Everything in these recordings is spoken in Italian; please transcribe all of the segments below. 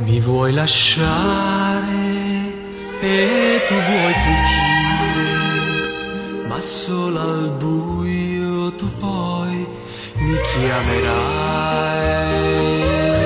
Mi vuoi lasciare e tu vuoi fuggire, ma solo al buio tu poi mi chiamerai.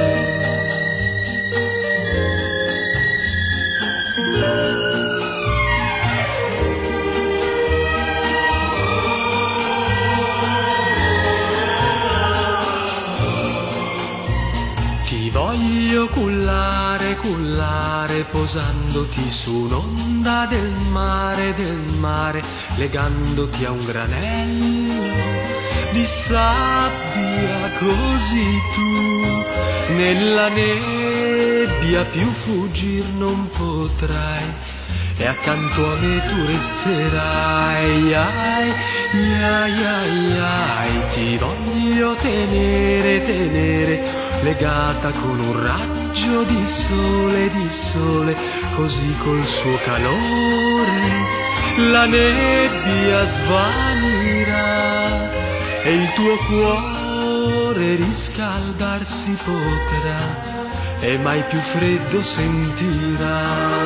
Ti voglio cullare, cullare, posandoti su un'onda del mare, legandoti a un granello di sabbia, così tu nella nebbia più fuggir non potrai, e accanto a me tu resterai. Ai, ai, ai, ai, ti voglio tenere, tenere, legata con un raggio di sole, così col suo calore la nebbia svanirà e il tuo cuore riscaldarsi potrà e mai più freddo sentirà.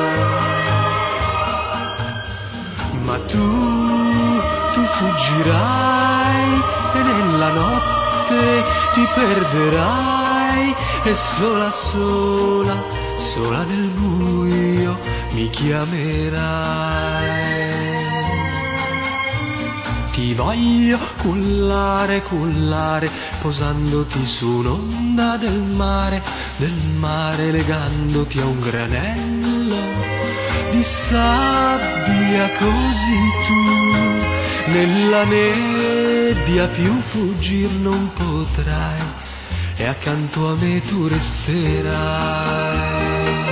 Ma tu fuggirai e nella notte ti perderai e sola, sola, sola nel buio mi chiamerai. Ti voglio cullare, cullare, posandoti su un'onda del mare, legandoti a un granello di sabbia, così tu nella nebbia più fuggir non potrai e accanto a me tu resterai.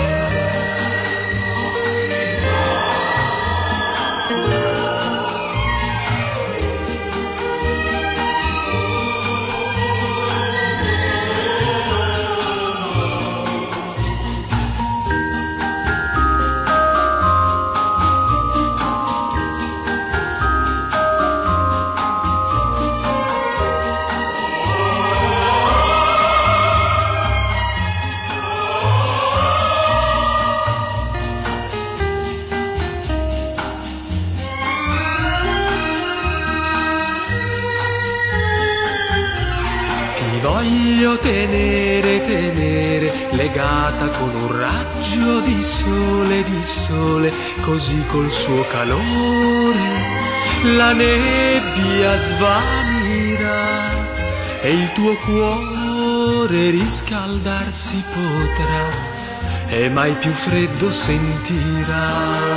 Ti voglio tenere, tenere, legata con un raggio di sole, così col suo calore la nebbia svanirà e il tuo cuore riscaldarsi potrà e mai più freddo sentirà.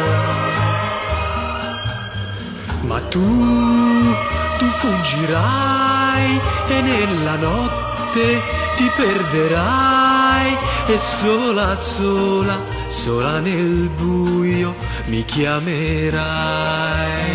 Ma tu fuggirai e nella notte ti perderai e sola, sola, sola nel buio mi chiamerai.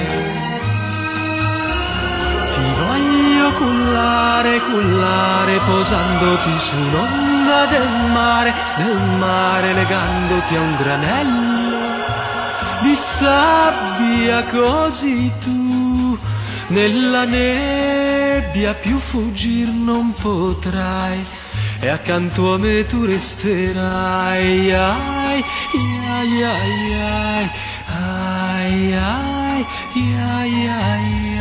Ti voglio cullare, cullare, posandoti su un'onda del mare, legandoti a un granello di sabbia, così tu nella nebbia più fuggir non potrai e accanto a me tu resterai. Ai, ai, ai, ai, ai, ai, ai, ai.